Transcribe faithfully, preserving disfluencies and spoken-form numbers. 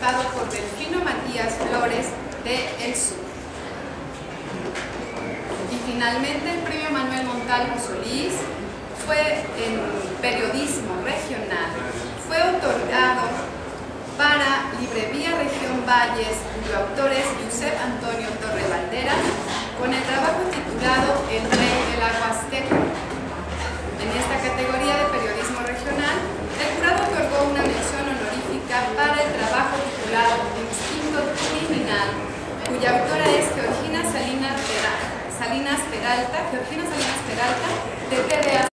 aportado por Delfino Matías Flores de El Sur. Y finalmente el premio Manuel Montalvo Solís fue en periodismo regional, fue otorgado para Librería Región Valles, cuyo autor es Josep Antonio Torre Valderas, con el trabajo titulado El Rey del Agua Azteca. En esta categoría de periodismo regional, el jurado otorgó una mención honorífica para el trabajo titulado Instinto Criminal, cuya autora es Georgina Salinas Peralta, Georgina Salinas Peralta, de T V A.